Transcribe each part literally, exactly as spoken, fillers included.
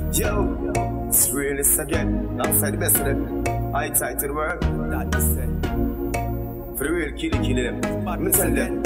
Yo, it's realist again. Alongside the best of them. I tight to the world. That is said. For the real, kill it, kill them. But me tell them.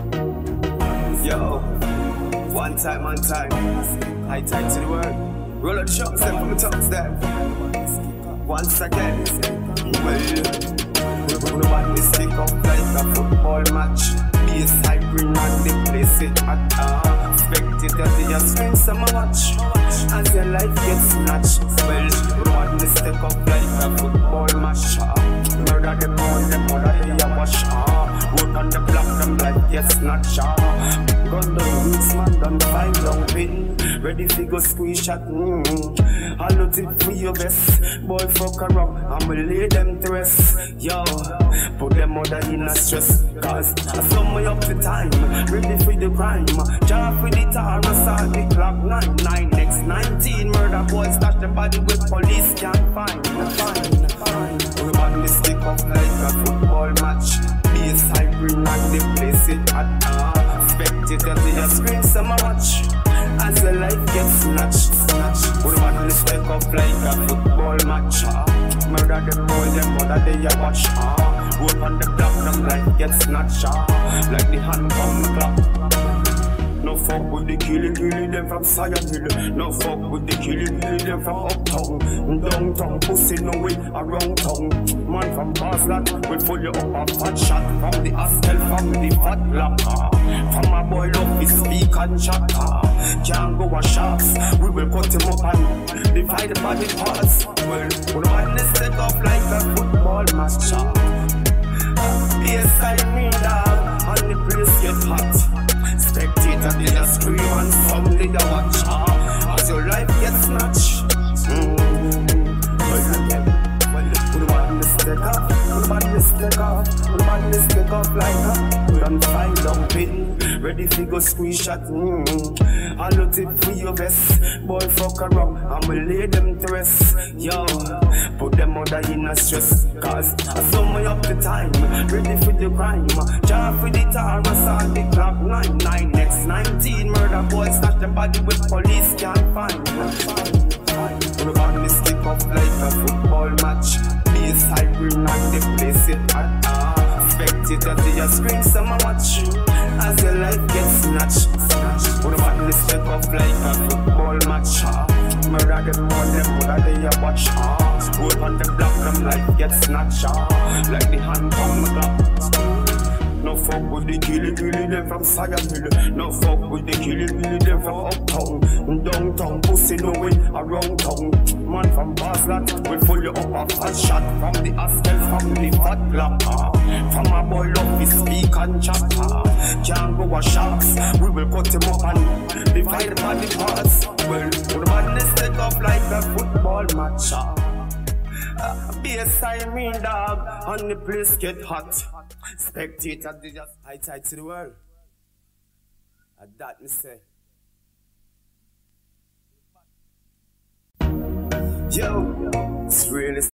Yo, one time, one time. I tight to the world. Roll out the shots, them from the tops, them. Once again. Well, we want this stick up like a football match. Be a side green man, they place it at all. Spectators, they just scream some watch. As your life gets snatched. Well, we want this stick up like a football match. Murder them all, them mother they a wash. Work on the block, them life gets snatched. Gun down roots, man, done find down pin. Ready to go squeeze shot. Mm. I'll tip for your best. Boy, fuck around, I'ma lay them to rest. Yo, put them mother in a stress. Cause I sum me up the time. Ready for the crime. Job for the tar, start the clock. Nine, nine, next nineteen. Murder boys stash the body with police can't find. Fine, fine. We want this stick up like a football match. Be a side green man, they place it at all. Spectators, they just scream some watch. As the life gets snatched, snatched. We want to step up like a football match. Murder them boy, them mother they a watch. Work on the block, them life gets snatched. Like the hand on the clock. No fuck with the killing, killing them from Zion Hill. No fuck with the killing, killing them from uptown. Downtown, pussy no way around town. Man from Baslat will pull you up a fat shot. From the hostel, from the fat block. From my boy love his speak and chat. Can't go a shops, we will cut him up and divide the body parts. Well, we'll man this step up like a football match. Yes, I mean dog, and the place get hot. Spectator, they just scream and some they a watch. As your life gets snatched. Mm-hmm. Well, we want this stick up, we want this stick up, we want this stick up like that. We don't find down pin, ready to go squeeze shot. Mm-hmm. I'll tip for your best, boy fuck around, I'ma lay them to rest. Yo, put them mother in a stress. Cause I sum me up the time, ready for the crime. Job for the tar, start the clock. Nine, nine, next nineteen. Murder boys stash the body with police can't find. We want this stick up like a football match. Be a side green and they place it at all. Spectators, they just scream some watch. As your life gets snatched, snatched. We want this stick up like a football match. Murder them all, them mother they a watch. Work on the block, them life gets snatched. Like the hand on the clock. No fuck with the killing, killing them from Zion Hill. No fuck with the killing, killing them from uptown. Downtown, pussy no way around town. Man from Baslat will pull you up a fat shot. From the hostel, from the fat block. From my boy love his speak and chat. Can't go a shops, we will cut him up and divide the body parts. Well, the madness take off like a football match. Uh, be a siren dog, and the place get hot. Spectators, they just high tight to the world. And that me say. Yo, it's really